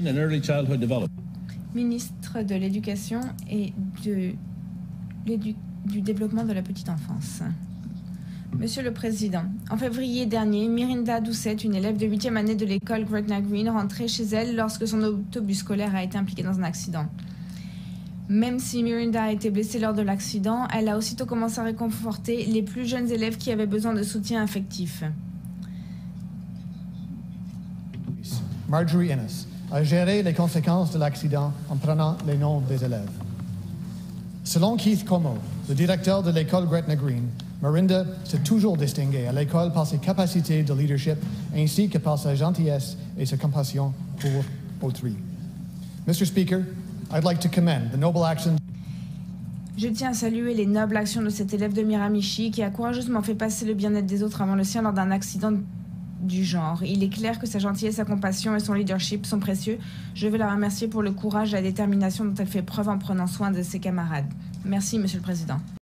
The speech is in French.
and early childhood development. Ministre de l'Éducation et du Développement de la Petite Enfance. Monsieur le Président, en février dernier, Mirinda Doucet, une élève de 8e année de l'école Gretna Green, rentrait chez elle lorsque son autobus scolaire a été impliqué dans un accident. Même si Mirinda a été blessée lors de l'accident, elle a aussitôt commencé à réconforter les plus jeunes élèves qui avaient besoin de soutien affectif. Marjorie Innes a géré les conséquences de l'accident en prenant les noms des élèves. Selon Keith Como, le directeur de l'école Gretna Green, Mirinda s'est toujours distinguée à l'école par ses capacités de leadership ainsi que par sa gentillesse et sa compassion pour autrui. Mr. Speaker, I'd like to commend the noble actions. Je tiens à saluer les nobles actions de cet élève de Miramichi qui a courageusement fait passer le bien-être des autres avant le sien lors d'un accident du genre. Il est clair que sa gentillesse, sa compassion et son leadership sont précieux. Je veux la remercier pour le courage et la détermination dont elle fait preuve en prenant soin de ses camarades. Merci, Monsieur le Président.